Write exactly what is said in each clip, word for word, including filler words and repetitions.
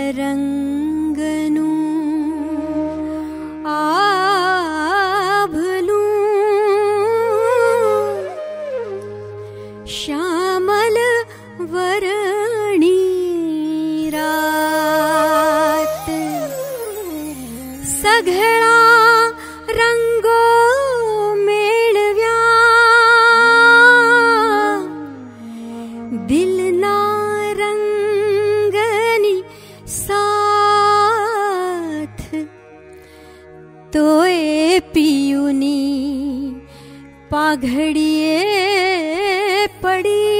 रंगनू आभलू श्यामल वरणी रात सघळा रंगो मेळव्या दिलना रंगनी साथ तोए पियुनी पाघड़िए पड़ी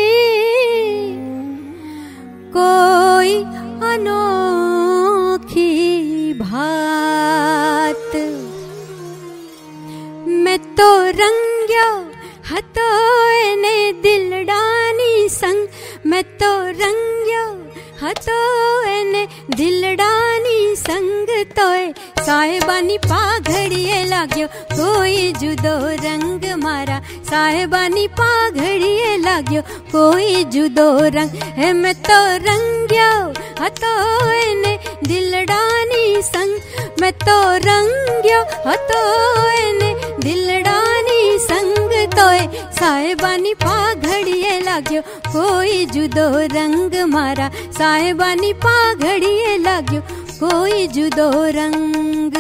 कोई अनोखी भात मैं तो रंग्यो हतो ने दिलडानी संग मैं तो रंग्यो हतो ने दिलडानी संग तोए साहेबानी पाघड़िए लाग्यो कोई जुदो रंग मारा साहेबानी पाघड़िए लाग्यो कोई जुदो रंग है मैं तो रंग्यो हतो ने दिलडानी संग मैं तो रंग्यो हतो ने दिलडानी संग तोए साहेबानी पाघड़िए लाग्यो कोई जुदो रंग मारा साहेबानी पाघड़िए लाग्यो कोई जुदो रंग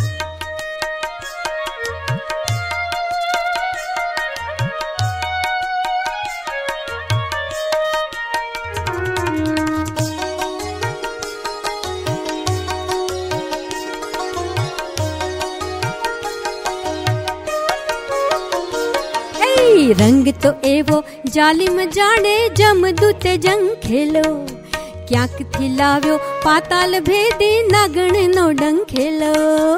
रंग तो एवो जालिम जाने जमदूत जंग खेलो क्यांक थी लाव्यो पाताल भेदी नागण नो डंग खेलो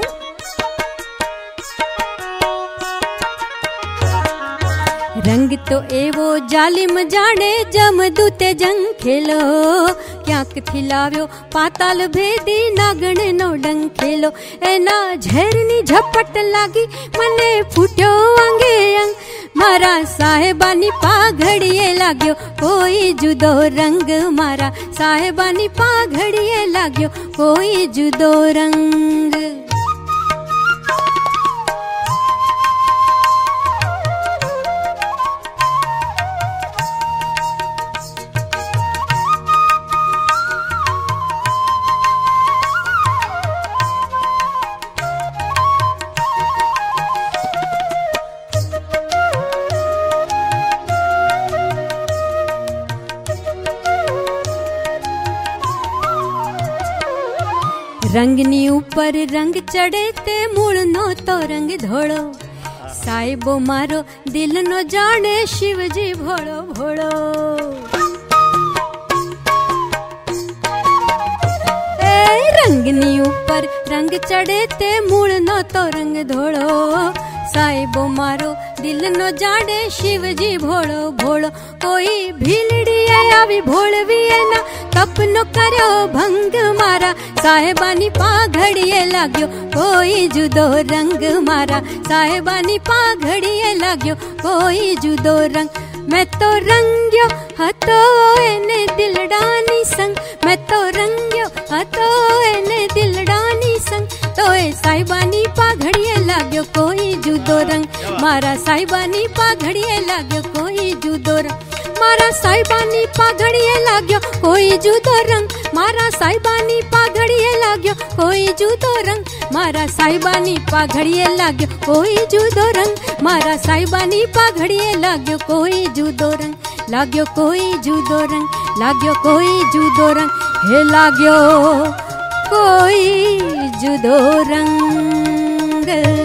रंग तो एवो जालिम जाने जमदूत जंग खेलो क्यांक थी लाव्यो पाताल भेदी नागण नो डंग खेलो एना झेरनी झपट लागी मने फूट्यो अंगे अंग मारा साहेबानी पाघड़िए लाग्यो कोई जुदो रंग मारा साहेबानी पाघड़िए लाग्यो कोई जुदो रंग रंगनी ऊपर रंग चढ़े ते मूल नो तो रंग धोड़ो साहिबो मारो दिल नो जाने शिवजी भोड़ो भोड़ो ए रंगनी ऊपर रंग चढ़े ते मूल नो तो रंग धोड़ो साहिबो मारो दिल नो जाने शिवजी भोड़ो भोड़ो कोई भीलड़ी आवी भोळवी ना तपनो कर्यो भंग मारा साहेबानी पाघड़िए लाग्यो कोई जुदो रंग मारा साहेबानी पाघड़िए लाग्यो कोई जुदो रंग मैं तो रंग्यो हतो एने दिलडानी संग मैं तो रंग्यो हतो एने दिलडानी संग तोए साहिबानी पाघड़िए लाग्यो कोई जुदो रंग मारा साहिबानी पाघड़िए लाग्यो कोई जुदो रंग मारा साहिबानी पाघड़िए लाग्यो कोई जुदो रंग मारा साहिबानी पाघड़िए लाग्यो कोई जुदो रंग मारा साहिबानी पाघड़िए लाग्यो कोई जुदो रंग मारा साहिबानी पाघड़िए लाग्यो कोई जुदो रंग लाग्यो कोई जुदो रंग लाग्यो कोई जुदो रंग हे लाग्यो कोई जुदो रंग